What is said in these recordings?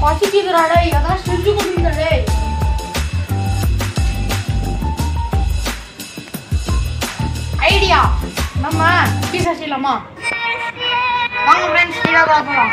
பசிக்குதுடா டேய், அதான் செஞ்சு கொடுங்கடா டேய். ஐடியா, நம்ம பீஸா செய்யலாமா? வாங்க ஃப்ரெண்ட்ஸ், ஸ்பீடா போலாம்.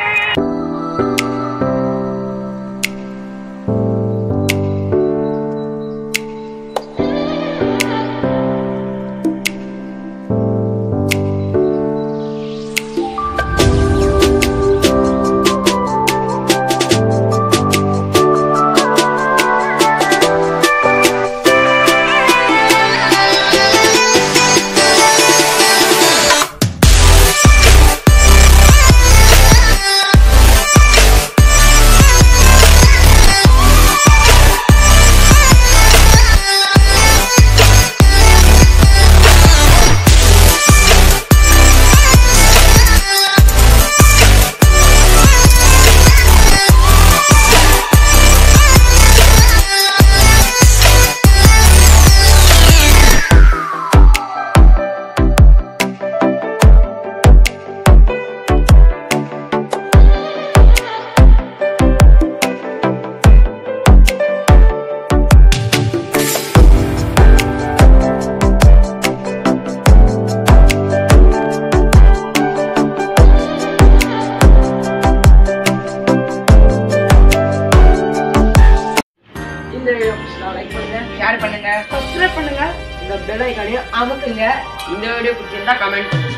லைக் பண்ணுங்க, ஷேர் பண்ணுங்க, சப்ஸ்கிரைப் பண்ணுங்க, இந்த பெல் ஐகானையும் அமுக்குங்க. இந்த வீடியோ பிடிச்சிருந்தா கமெண்ட் பண்ணுங்க.